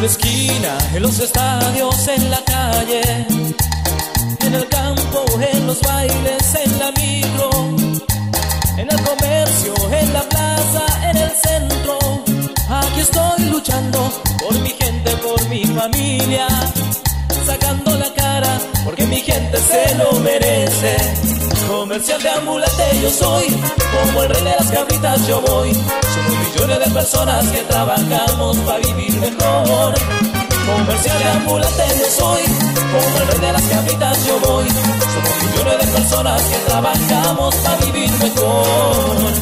una esquina, en los estadios, en la calle, en el campo, en los bailes, en la micro, en el comercio, en la plaza, en el centro. Aquí estoy luchando por mi gente, por mi familia, sacando la cara porque mi gente se lo merece. Comerciante ambulante yo soy, como el rey de las cabritas yo voy. Somos millones de personas que trabajamos para vivir mejor. Comerciante ambulante yo soy, como el rey de las cabritas yo voy. Somos millones de personas que trabajamos para vivir mejor.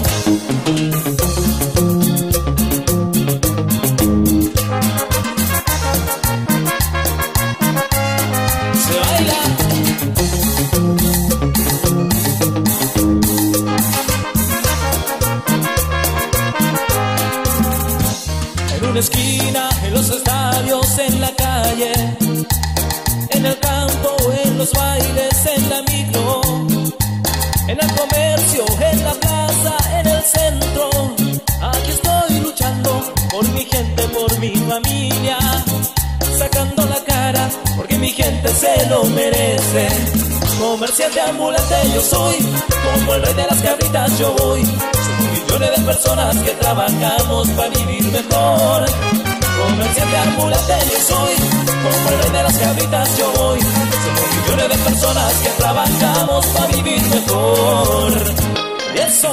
En una esquina, en los estadios, en la calle, en el campo, en los bailes, en la micro, en el comercio, en la plaza, en el centro. Aquí estoy luchando por mi gente, por mi familia, sacando la cara porque mi gente se lo merece. Comerciante ambulante yo soy, como el rey de las cabritas yo voy. Somos millones de personas que trabajamos para vivir mejor. Comerciante ambulante yo soy, como el rey de las cabritas yo voy. Somos millones de personas que trabajamos para vivir mejor. Y eso.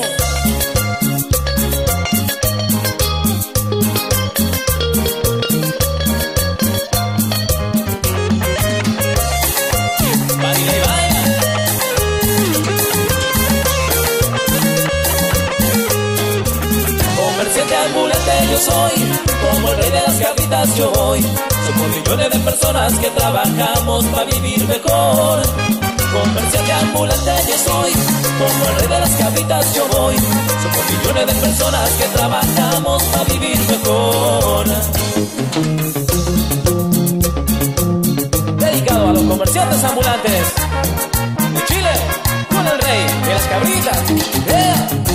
Comerciante ambulante yo soy, como el rey de las cabritas yo voy. Somos millones de personas que trabajamos para vivir mejor. Comerciante ambulante yo soy, como el rey de las cabritas yo voy. Somos millones de personas que trabajamos para vivir mejor. Dedicado a los comerciantes ambulantes de Chile, con el rey de las cabritas. ¡Yeah!